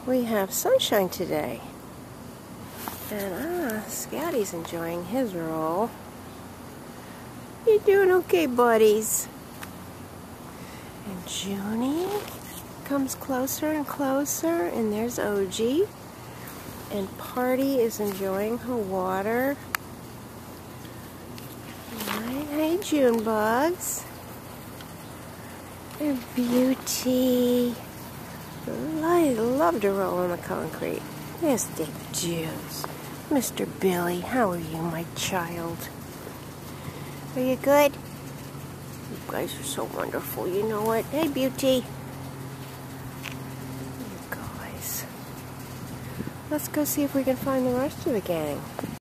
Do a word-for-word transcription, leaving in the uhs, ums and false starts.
we have sunshine today. And ah, Scotty's enjoying his roll. You doing okay, buddies? And Junie comes closer and closer, and there's O G. And Party is enjoying her water. Right, hey, June bugs. They're beauty. I love to roll on the concrete. Yes, they do. Mister Billy, how are you, my child? Are you good? You guys are so wonderful. You know what? Hey, beauty. You guys. Let's go see if we can find the rest of the gang.